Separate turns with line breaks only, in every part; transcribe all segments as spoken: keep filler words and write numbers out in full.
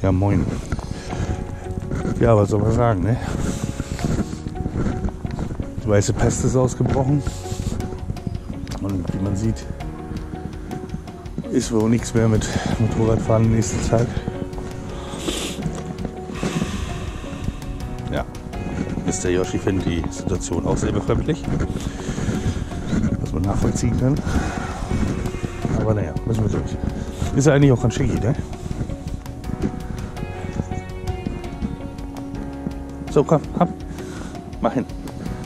Ja, moin. Ja, was soll man sagen, ne? Die weiße Pest ist ausgebrochen. Und wie man sieht, ist wohl nichts mehr mit Motorradfahren in nächster Zeit. Ja, Mister Yoshi findet die Situation auch sehr befremdlich, was man nachvollziehen kann. Aber naja, müssen wir durch. Ist ja eigentlich auch ganz schick, ne? So, komm, komm, mach hin.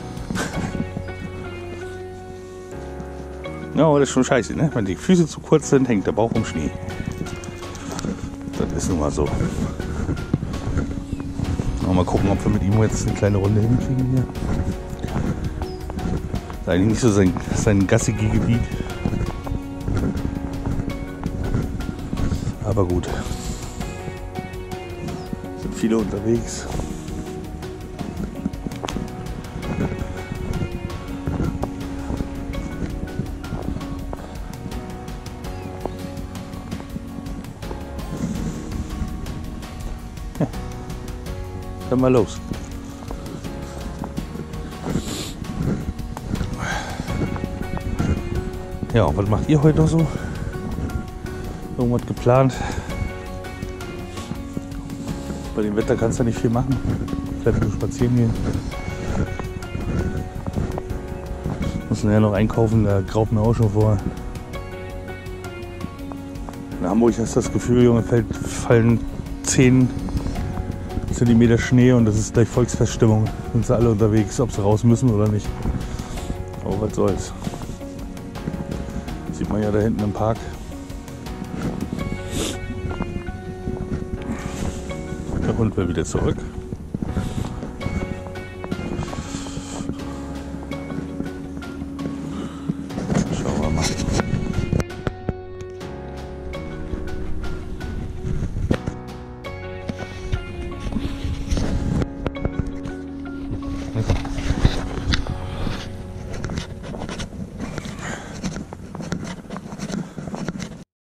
Ja, aber das ist schon scheiße, ne? Wenn die Füße zu kurz sind, hängt der Bauch im Schnee. Das ist nun mal so. Mal gucken, ob wir mit ihm jetzt eine kleine Runde hinkriegen hier. Ist eigentlich nicht so sein, sein Gassigi-Gebiet. Aber gut. Sind viele unterwegs. Dann mal los. Ja, und was macht ihr heute noch so? Irgendwas geplant? Bei dem Wetter kannst du nicht viel machen. Vielleicht nur spazieren gehen. Müssen ja noch einkaufen, da graut mir auch schon vor. In Hamburg hast du das Gefühl, Junge, fällt, fallen zehn Zentimeter Schnee und das ist gleich Volksfeststimmung. Sind sie alle unterwegs, ob sie raus müssen oder nicht. Aber was soll's. Sieht man ja da hinten im Park. Der Hund will wieder zurück.